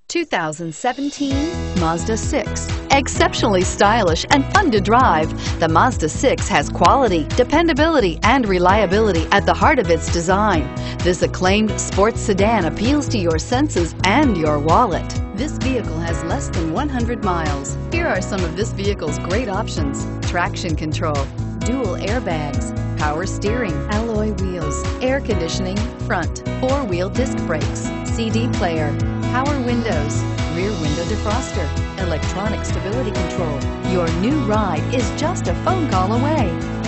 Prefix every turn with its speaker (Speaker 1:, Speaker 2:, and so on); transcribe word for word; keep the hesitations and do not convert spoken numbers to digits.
Speaker 1: two thousand seventeen Mazda six. Exceptionally stylish and fun to drive, the Mazda six has quality, dependability, and reliability at the heart of its design. This acclaimed sports sedan appeals to your senses and your wallet. This vehicle has less than one hundred miles. Here are some of this vehicle's great options: traction control, dual airbags, power steering, alloy wheels, air conditioning, front, four-wheel disc brakes, C D player, power windows, rear window defroster, electronic stability control. Your new ride is just a phone call away.